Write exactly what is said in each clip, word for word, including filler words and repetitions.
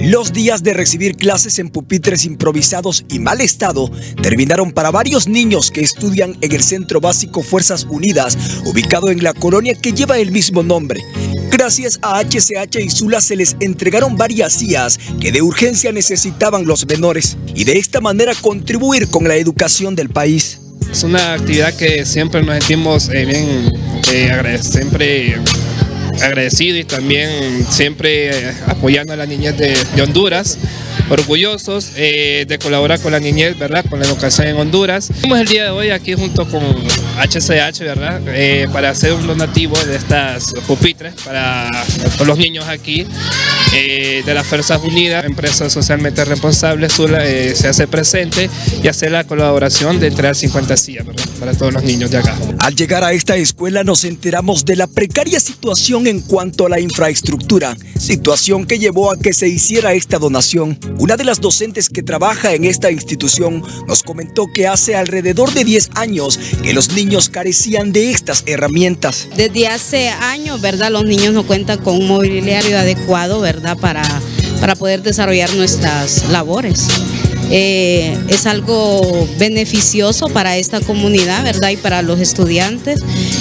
Los días de recibir clases en pupitres improvisados y mal estado terminaron para varios niños que estudian en el Centro Básico Fuerzas Unidas, ubicado en la colonia que lleva el mismo nombre. Gracias a H C H y Sula se les entregaron varias I As que de urgencia necesitaban los menores y de esta manera contribuir con la educación del país. Es una actividad que siempre nos sentimos eh, bien, eh, agrade siempre agradecidos y también siempre eh, apoyando a la niñez de, de Honduras, orgullosos eh, de colaborar con la niñez, ¿verdad?, con la educación en Honduras. Estamos el día de hoy aquí junto con H C H, ¿verdad?, eh, para hacer un donativo de estas pupitres para, para los niños aquí eh, de las Fuerzas Unidas, empresa socialmente responsable. Sula eh, se hace presente y hace la colaboración de entregar cincuenta sillas, ¿verdad?, para todos los niños de acá. Al llegar a esta escuela nos enteramos de la precaria situación en cuanto a la infraestructura, situación que llevó a que se hiciera esta donación. Una de las docentes que trabaja en esta institución nos comentó que hace alrededor de diez años que los niños carecían de estas herramientas. Desde hace años, ¿verdad?, los niños no cuentan con un mobiliario adecuado, ¿verdad?, para, para poder desarrollar nuestras labores. Eh, es algo beneficioso para esta comunidad, ¿verdad?, y para los estudiantes,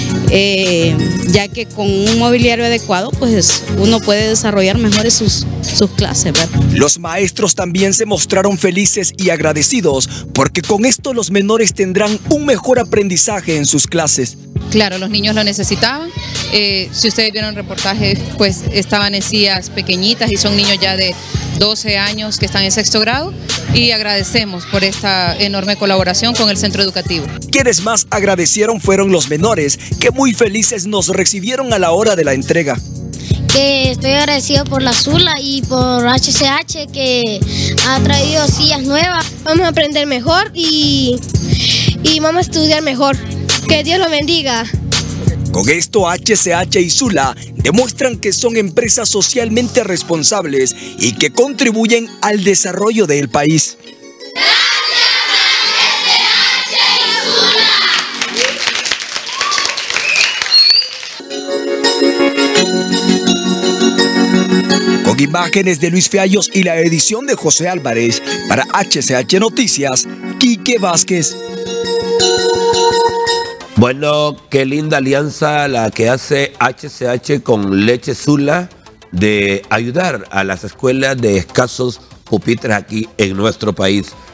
eh, ya que con un mobiliario adecuado pues uno puede desarrollar mejor sus, sus clases, ¿verdad? Los maestros también se mostraron felices y agradecidos porque con esto los menores tendrán un mejor aprendizaje en sus clases. Claro, los niños lo necesitaban. Eh, si ustedes vieron el reportaje, pues estaban en sillas pequeñitas y son niños ya de doce años que están en sexto grado, y agradecemos por esta enorme colaboración con el centro educativo. Quienes más agradecieron fueron los menores, que muy felices nos recibieron a la hora de la entrega. Que estoy agradecido por la Sula y por H C H que ha traído sillas nuevas. Vamos a aprender mejor y, y vamos a estudiar mejor. Que Dios lo bendiga. Con esto H C H y Sula demuestran que son empresas socialmente responsables y que contribuyen al desarrollo del país. Con imágenes de Luis Fiallos y la edición de José Álvarez, para H C H Noticias, Quique Vázquez. Bueno, qué linda alianza la que hace H C H con Leche Sula de ayudar a las escuelas de escasos pupitres aquí en nuestro país.